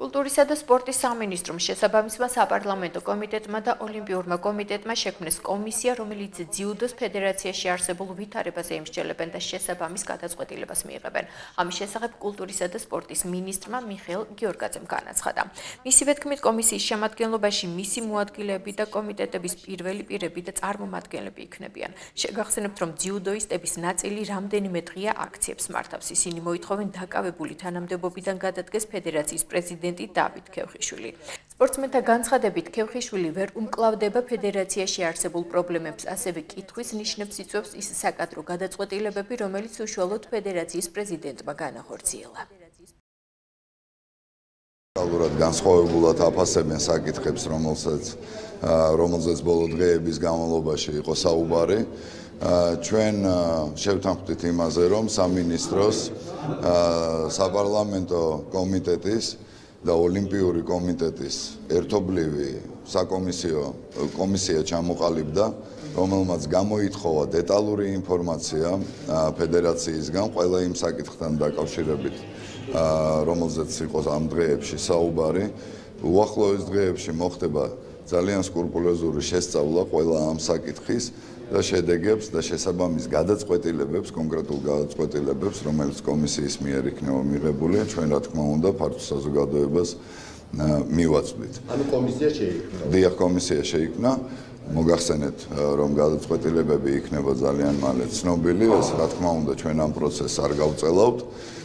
კულტურისა და სპორტის სამინისტრომ შესაბამისმა საპარლამენტო კომიტეტმა და ოლიმპიურმა კომიტეტმა შექმნეს კომისია, რომელიც ძიუდოს ფედერაციაში არსებულ ვითარებას ემსჯელებენ და შესაბამის გადაწყვეტილებას მიიღებენ. ამის შესახებ კულტურისა და სპორტის ministrმა მიხეილ გიორგაძემ განაცხადა. მისივე თქმით, კომისიის შემადგენლობაში მისი მოადგილეები და კომიტეტების პირველი პირები და წარმომადგენლები იქნებიან. შეგახსენებთ, რომ ძიუდოისტების ნაწილი რამდენიმე დღეა აქციებს მართავს. ისინი მოითხოვენ დაკავებული თანამდებობიდან გადადგეს ფედერაციის პრეზიდენტი დავით ქევხიშვილი. სპორტსმენთა განცხადებით, ქევხიშვილი ვერ უმკლავდება ფედერაციაში არსებულ პრობლემებს, ასევე კითხვის ნიშნებს იწვევს ის საკადრო გადაწყვეტილებები, რომელიც უშუალოდ ფედერაციის პრეზიდენტმა განახორციელა. Alurad განსხვავებულად აფასებენ საკითხებს, რომელზეც ბოლო დღეების განმავლობაში იყო საუბარი. ჩვენ შევთანხმდით იმაზე, რომ სამინისტროს საპარლამენტო კომიტეტის და ოლიმპიური კომიტეტის ერთობლივი საკომისიო კომისია ჩამოყალიბდა, რომელმაც გამოითხოვა დეტალური ინფორმაცია ფედერაციისგან ყველა იმ საკითხთან დაკავშირებით, რომელზეც იყო ამ დღეებში საუბარი. უახლოეს დღეებში მოხდება ძალიან სკრუპულოზური შესწავლა ყველა ამ საკითხის და შედეგებს და შესაბამის გადაწყვეტილებებს, კონკრეტულ გადაწყვეტილებებს, რომელიც კომისიის მიერ იქნება მიღებული, ჩვენ რა თქმა უნდა ფართო საზოგადოებას მივაწვდით. ანუ კომისია შეიქმნა. დიახ, კომისია შეიქმნა. მოგახსენეთ, რომ გადაწყვეტილებები იქნება ძალიან მალე ცნობილი, ეს რა თქმა უნდა ჩვენ ამ პროცესს არ გავწელავთ.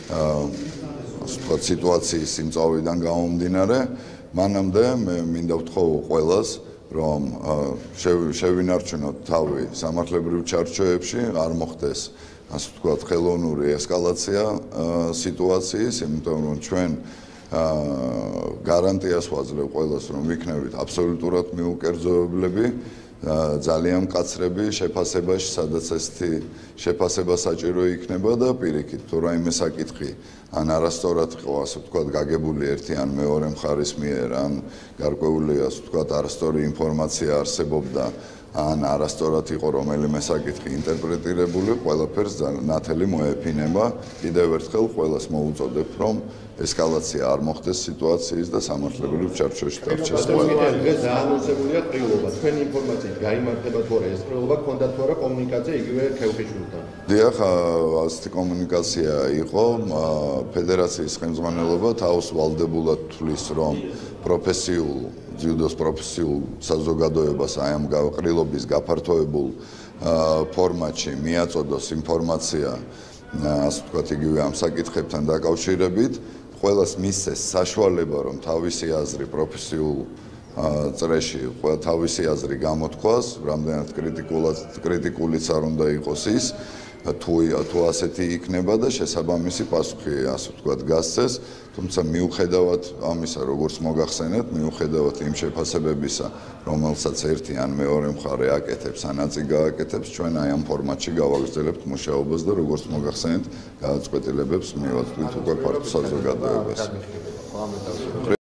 სიტუაციის სიმწავლიდან გამომდინარე, მანამდე მე მინდა ვთხოვო ყველას, რომ შევინარჩუნოთ თავი სამართლებრივ ჩარჩოებში, არ მოხდეს, ასე ვთქვათ, ხელოვნური ესკალაცია სიტუაციის, იმიტომ რომ ჩვენ გარანტიას ვაძლევ ყველას, რომ ვიქნებით აბსოლუტურად მიუკერძოებლები, ძალიან მკაცრები შეფასებაში, სადაც ესეთი შეფასება საჭირო იქნება და პირიქით, თუ რაიმე საკითხი ან არასწორად იყო, ასე ვთქვათ, გაგებული ერთი ან მეორე მხარის მიერ, ან გარკვეული, ასე ვთქვათ, არასწორი ინფორმაცია არსებობდა, ან არასწორად იყო რომელიმე საკითხი ინტერპრეტირებული, ყველაფერს ნათელი მოეფინება. კიდევ ერთხელ ყველას მოუწოდებ, რომ ესკალაცია არ მოხდეს სიტუაციის და სამართლებრივ ჩარჩოში დარჩეს ყველა. დღეს დაანონსებულია ყრილობა. თქვენი ინფორმაციით გაიმართება თუ არა ეს ყრილობა, ქონდა თუ არა კომუნიკაცია იგივე ქევხიშვილთან? დიახ, ასეთი კომუნიკაცია იყო. ფედერაციის ხელმძღვანელობა თავს ვალდებულად თვლის, რომ ძიუდოს პროფესიულ საზოგადოებას აი ამ ყრილობის გაფართოებულ ფორმატში მიაწოდოს ინფორმაცია, ასე ვთქვათ, იგივე ამ საკითხებთან დაკავშირებით. ყველას მისცეს საშუალება, რომ თავისი აზრი პროფესიულ წრეში, თავისი აზრი გამოთქვას, რამდენად კრიტიკულიც არ უნდა იყოს ის, თუ ასეთი იქნება და შესაბამისი პასუხი, ასე ვთქვათ, გასცეს. თუმცა მიუხედავად ამისა, როგორც მოგახსენეთ, მიუხედავად იმ შეფასებებისა, რომელსაც ერთი ან მეორე მხარე აკეთებს, ან აწი გააკეთებს, ჩვენ აი ამ ფორმატში გავაგრძელებთ მუშაობას და როგორც მოგახსენეთ, გადაწყვეტილებებს მივაწვდით უკვე ფართო საზოგადოებას.